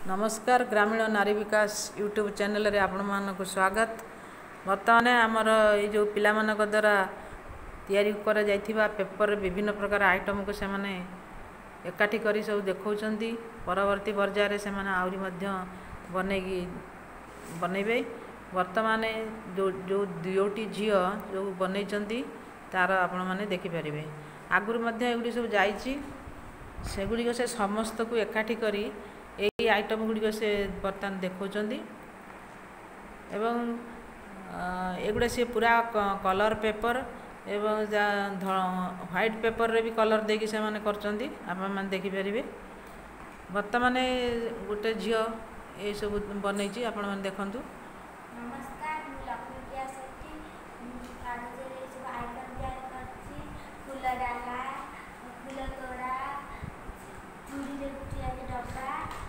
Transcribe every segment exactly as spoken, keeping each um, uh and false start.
नमस्कार ग्रामीण नारी विकास यूट्यूब चैनल रे आपण मानक स्वागत। बर्तमान आमर ये जो पिला मानक द्वारा तैयारी करा जाइथिबा पेपर विभिन्न प्रकार आइटम को से माने एकाठी करी सब देखौचंती। परवर्ती पर्याय से माने आउरी मध्य बनेगी बनेबे। वर्तमान जो जो दुयोटी झियो जो बनैचंती तार आपण माने देखि परिबे। आगुर मध्य एगुडी सब जाईची सेगुडी को से समस्त को एकाठी करी यही आइटम गुड़िक से बर्तमान देखौचंती एवं एगुड़ा सी पूरा कलर पेपर एवं व्हाइट पेपर रे भी कलर देकी से माने करचंती आपण माने देखि परिबे। वर्तमान गोटे झियो ए सब बनैची आपण माने देखंतु। नमस्कार मु लक्ष्मी प्रिया सेठी कागज रे सब आइटम तैयार करछि। फूल डाला फूल तोड़ा चूड़ी रे गुटिया के डब्बा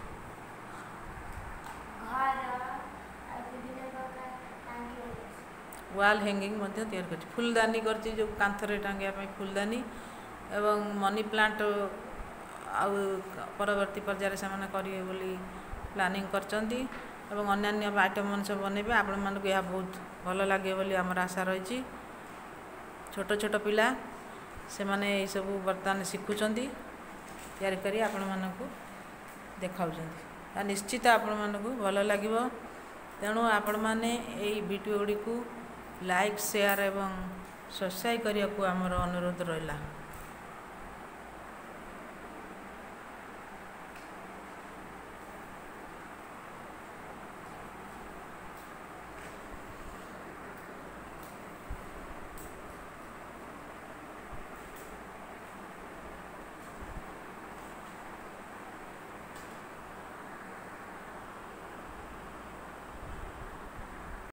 घर आ विभिन्न प्रकार टांगी वाल हैंगिंग मध्य तैयार करछि। फूलदानी करछि जो कांथरे टांगिया पई फूलदानी एवं मनी प्लांट आ परवर्ती पर्याय से माने करिए बोली प्लानिंग करचंती एवं अन्य आइटम मन सब बनेबे। आपण मानक यह बहुत भल लागे बोली हमर आशा रहिछि। छोट छोट पिला से माने ए सब बर्तमान शिखुचंती तैयारी करी आपण मानक देखाउचंती। आ निश्चित आपण मानक भल लागिबो। तेणु आपण माने एई वीडियो गुडी को लाइक शेयर एवं सब्सक्राइब करिया को हमर अनुरोध रहिला।